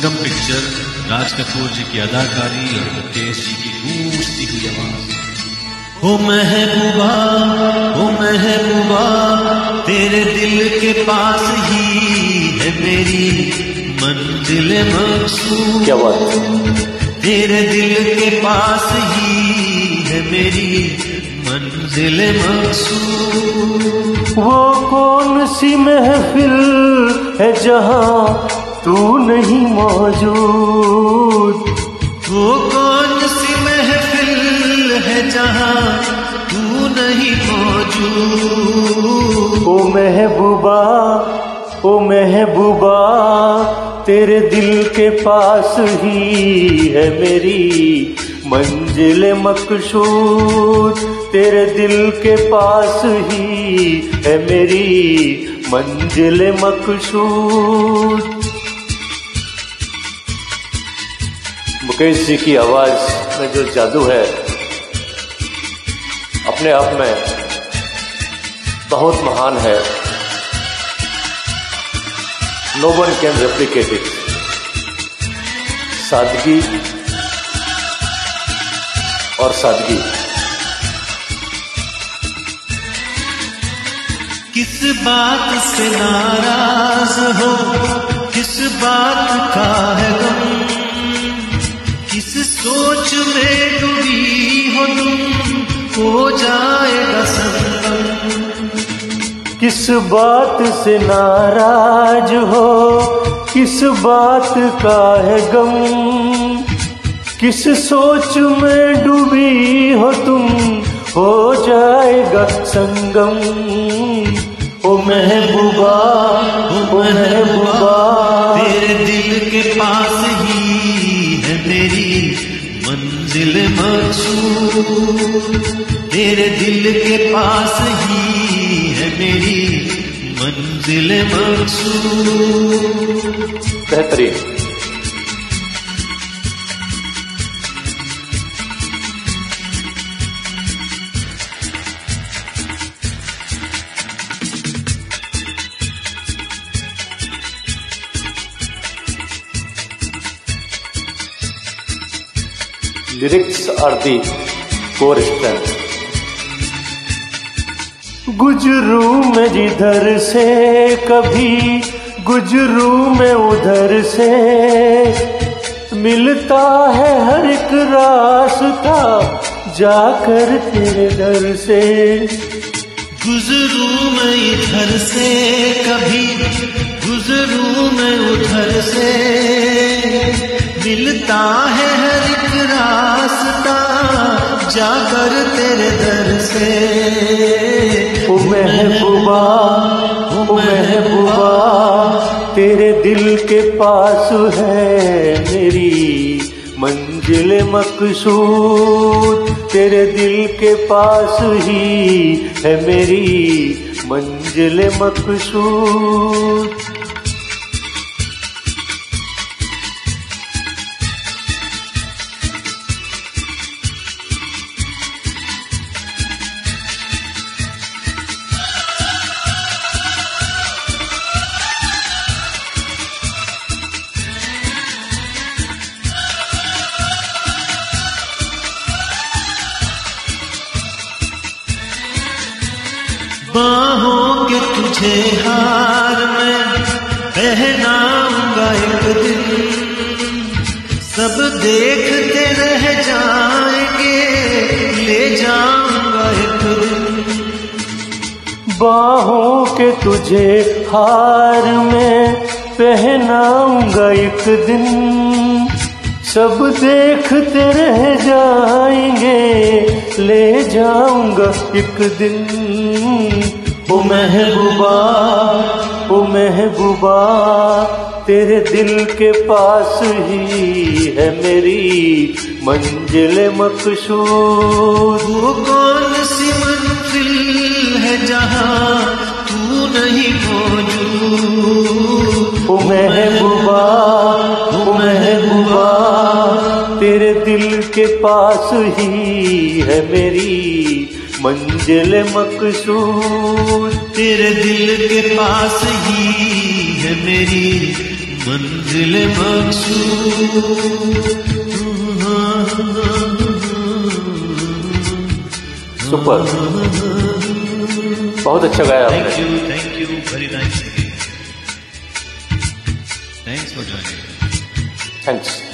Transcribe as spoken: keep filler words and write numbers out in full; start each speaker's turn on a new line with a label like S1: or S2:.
S1: संगम picture, Raj Kapoor जी की अदाकारी और मुकेश जी की गूंजती हुई आवाज। ओ महबूबा, ओ महबूबा, तेरे दिल के पास ही है मेरी मंजिल मकसूद।
S2: क्या बात,
S1: तेरे दिल के पास ही है मेरी मंजिल मकसूद।
S2: वो कौन सी महफिल है जहां तू नहीं मौजूद,
S1: वो कौन सी महफिल है जहां तू नहीं मौजूद।
S2: ओ महबूबा, ओ महबूबा, तेरे दिल के पास ही है मेरी मंजिल मकसूद। तेरे दिल के पास ही है मेरी मंजिल मकसूद। मुकेश जी की आवाज में जो जादू है अपने आप में बहुत महान है। No one can replicate it. सादगी और सादगी।
S1: किस बात से नाराज हो, किस बात का है गम, किस सोच में डूबी हो तुम, हो जाएगा संगम।
S2: किस बात से नाराज हो, किस बात का है गम, किस सोच में डूबी हो तुम, हो जाएगा संगम। ओ महबूबा, ओ महबूबा,
S1: तेरे दिल के पास ही है मेरी मंजिल मकसूद। तेरे दिल के पास ही है मेरी मंजिल मकसूद।
S2: बेहतरीन। Lyrics are the core strength. Gujru मैं जिधर से कभी, गुजरू मैं उधर से, मिलता है हर एक रास्ता जाकर तेरे दर से।
S1: गुजरू मैं इधर से कभी, गुजरू मैं उधर से, मिलता है हर एक रास्ता जाकर तेरे दर से।
S2: ओ महबूबा, ओ महबूबा, तेरे दिल के पास है मेरी मंजिल मकसूद। तेरे दिल के पास ही है मेरी मंजिल मकसूद।
S1: बाहों के तुझे हार में पहनाऊंगा एक दिन, सब देखते रह जाएंगे, ले जाऊंगा एक दिन।
S2: बाहों के तुझे हार में पहनाऊंगा एक दिन, सब देखते रह जाएंगे, ले जाऊंगा एक दिन। ओ महबूबा, ओ महबूबा, तेरे दिल के पास ही है मेरी मंजिल मकसूद।
S1: वो कौन सी मंजिल है जहां तू नहीं मौजूद।
S2: ओ महबूबा, ओ महबूबा, तेरे दिल के पास ही है मेरी मंजिल मकसूद।
S1: तेरे दिल के पास ही है मेरी मंजिल मकसूद।
S2: सुपर, बहुत अच्छा गाया आपने।
S1: Thank you, thank you, very nice. Thanks for joining.
S2: Thanks.